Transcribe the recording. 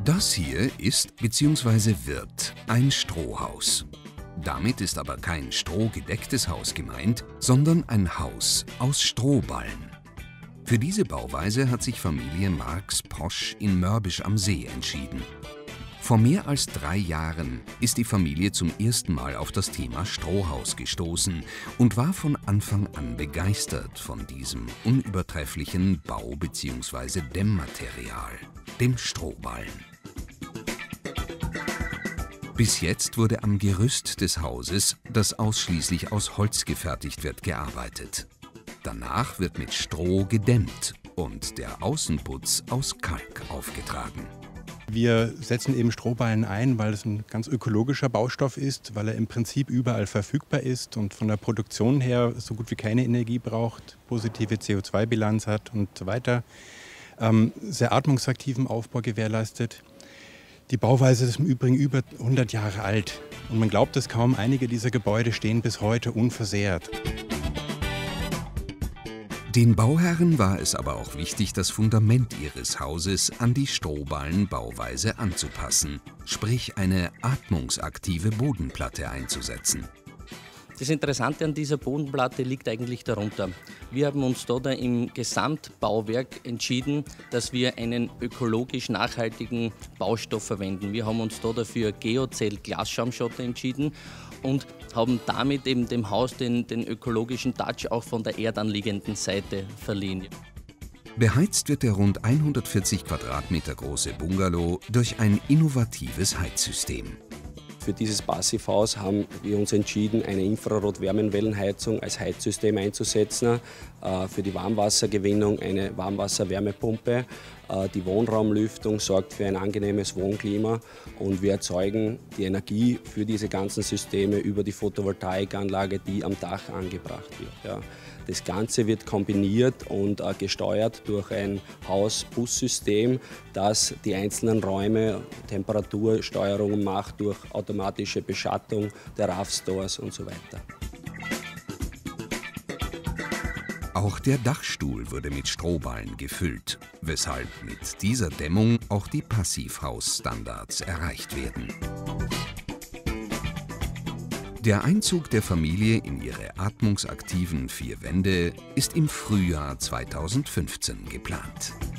Das hier ist bzw. wird ein Strohhaus. Damit ist aber kein strohgedecktes Haus gemeint, sondern ein Haus aus Strohballen. Für diese Bauweise hat sich Familie Marx-Posch in Mörbisch am See entschieden. Vor mehr als 3 Jahren ist die Familie zum ersten Mal auf das Thema Strohhaus gestoßen und war von Anfang an begeistert von diesem unübertrefflichen Bau- bzw. Dämmmaterial, dem Strohballen. Bis jetzt wurde am Gerüst des Hauses, das ausschließlich aus Holz gefertigt wird, gearbeitet. Danach wird mit Stroh gedämmt und der Außenputz aus Kalk aufgetragen. Wir setzen eben Strohballen ein, weil es ein ganz ökologischer Baustoff ist, weil er im Prinzip überall verfügbar ist und von der Produktion her so gut wie keine Energie braucht, positive CO2-Bilanz hat und so weiter, sehr atmungsaktiven Aufbau gewährleistet. Die Bauweise ist im Übrigen über 100 Jahre alt und man glaubt es kaum, einige dieser Gebäude stehen bis heute unversehrt. Den Bauherren war es aber auch wichtig, das Fundament ihres Hauses an die Strohballenbauweise anzupassen, sprich eine atmungsaktive Bodenplatte einzusetzen. Das Interessante an dieser Bodenplatte liegt eigentlich darunter. Wir haben uns da im Gesamtbauwerk entschieden, dass wir einen ökologisch nachhaltigen Baustoff verwenden. Wir haben uns da dafür Geocell-Glasschaumschotter entschieden und haben damit eben dem Haus den ökologischen Touch auch von der erdanliegenden Seite verliehen. Beheizt wird der rund 140 Quadratmeter große Bungalow durch ein innovatives Heizsystem. Für dieses Passivhaus haben wir uns entschieden, eine Infrarot-Wärmewellenheizung als Heizsystem einzusetzen. Für die Warmwassergewinnung eine Warmwasser-Wärmepumpe. Die Wohnraumlüftung sorgt für ein angenehmes Wohnklima und wir erzeugen die Energie für diese ganzen Systeme über die Photovoltaikanlage, die am Dach angebracht wird. Ja. Das Ganze wird kombiniert und gesteuert durch ein Haus-Bus-System, das die einzelnen Räume Temperatursteuerungen macht durch automatische Beschattung der RAV-Stores und so weiter. Auch der Dachstuhl wurde mit Strohballen gefüllt, weshalb mit dieser Dämmung auch die Passivhausstandards erreicht werden. Der Einzug der Familie in ihre atmungsaktiven 4 Wände ist im Frühjahr 2015 geplant.